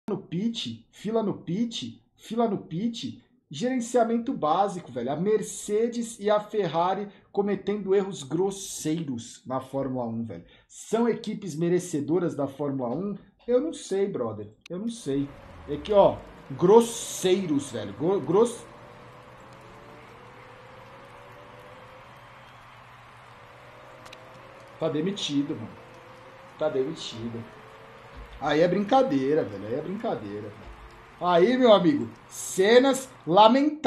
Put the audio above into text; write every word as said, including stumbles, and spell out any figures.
no pit, fila no pit, fila no pit, gerenciamento básico, velho. A Mercedes e a Ferrari cometendo erros grosseiros na Fórmula um, velho. São equipes merecedoras da Fórmula um? Eu não sei, brother. Eu não sei. É que, ó, grosseiros, velho. Gross... Tá demitido, mano. Tá demitido. Aí é brincadeira, velho. Aí é brincadeira. Aí, meu amigo, cenas lamentáveis.